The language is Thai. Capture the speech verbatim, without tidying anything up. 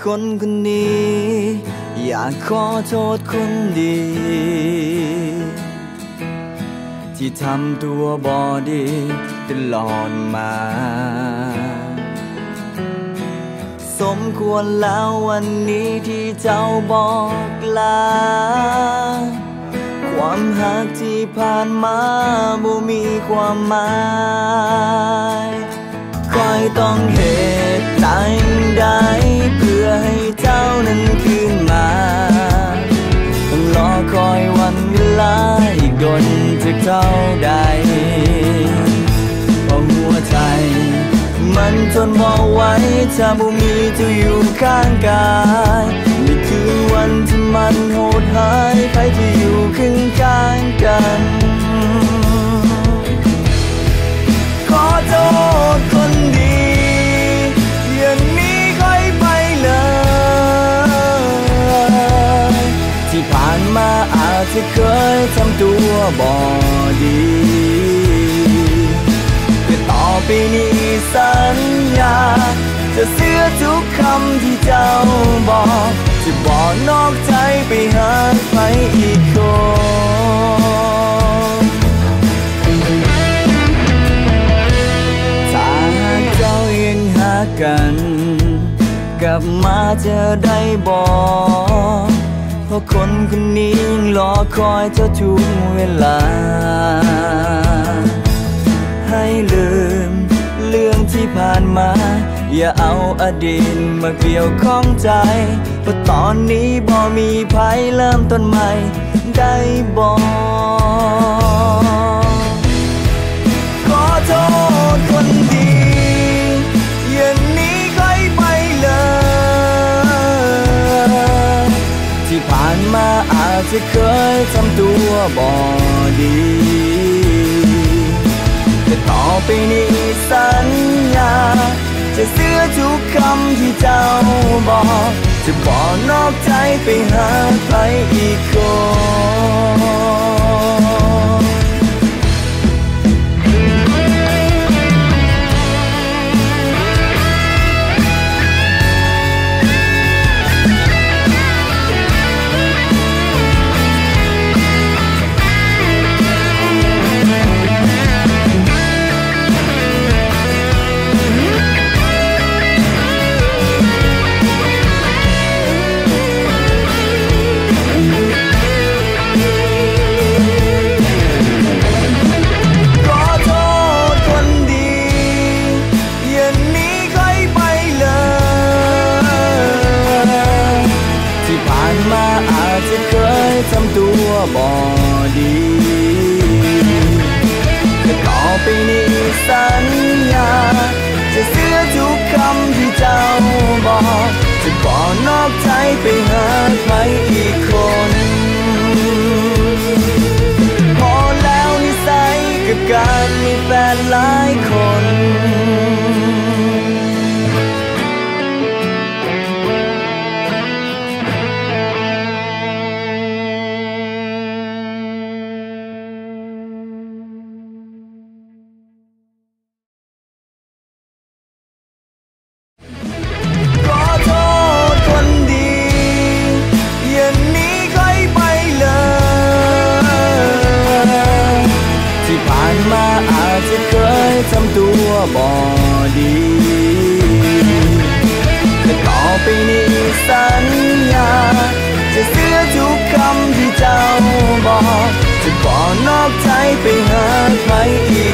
คนคนนี้อยากขอโทษคนดีที่ทำตัวบอดีตลอดมาสมควรแล้ววันนี้ที่เจ้าบอกลาความหักที่ผ่านมาบ่มีความหมายคอยต้องเหตุใดใดเพื่อให้เจ้านั้นคืนมาต้องรอคอยวันเวลาอีกดนจะเข้าใดเพราะหัวใจมันทนบ่ไหวถ้าบ่มีเจ้าอยู่ข้างกายนี่คือวันที่มันโหดหายใครที่อยู่ข้างข้างกันขอโทษคนดีอย่างนี้ค่อยไปเลยที่ผ่านมาอาจจะเคยทำตัวบ่ดีแต่ต่อไปนี้สัญญาจะเชื่อทุกคำที่เจ้าบอกจะบอกนอกใจไปหาใครอีกคนถ้าเจ้ายังหากันกลับมาจะได้บอกเพราะคนคนนี้ยังรอคอยเจ้าทุกเวลาให้ลืมเรื่องที่ผ่านมาอย่าเอาอดีตมาเกี่ยวข้องใจเพราะตอนนี้บ่มีภัยเริ่มต้นใหม่ได้บอกขอโทษคนดีอย่างนี้ค่อยไปเลยที่ผ่านมาอาจจะเคยทำตัวบ่ดีแต่ต่อไปนี้สัญญาจะเชื่อทุกคำที่เจ้าบอกจะบอกนอกใจไปหาใครอีกคนทำตัวบ่ดีแต่ต่อไปนี้สัญญาจะเชื่อทุกคำที่เจ้าบอกจะบอกนอกใจไปหาใครอีกคนพอแล้วนิสัยกับการมีแฟนหลายคนทำตัวบ่ดีแต่ต่อไปนี้สัญญาจะเชื่อทุกคำที่เจ้าบอกจะบอกนอกใจไปหาใครอีก